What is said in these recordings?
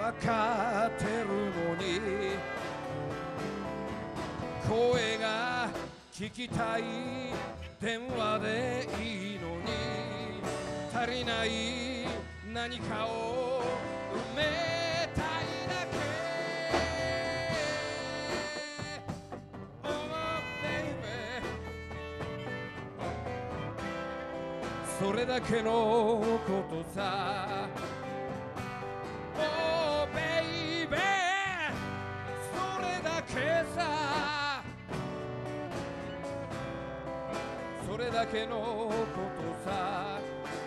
かかってるのに声が聞きたい電話でいいのに足りない何かを埋めたいだけ Oh baby それだけのことさ Oh baby それだけさそれだけのことさ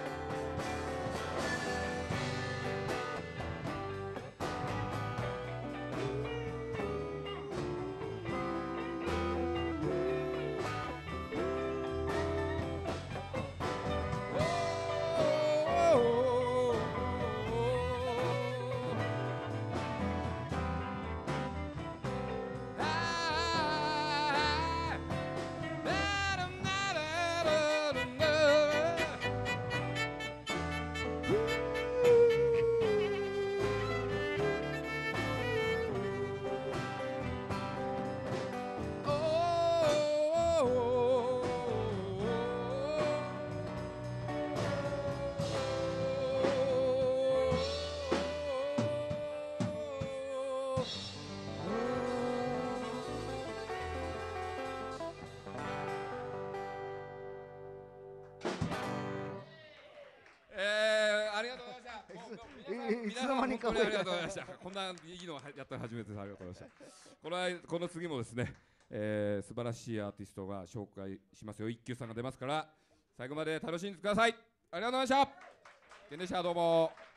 ありがとうございました。 いつの間にか本当にありがとうございました。こんないいのをやったの初めてです。ありがとうございました。この次もですね、素晴らしいアーティストが紹介しますよ。一休さんが出ますから最後まで楽しんでください。ありがとうございました。ケンでした。どうも。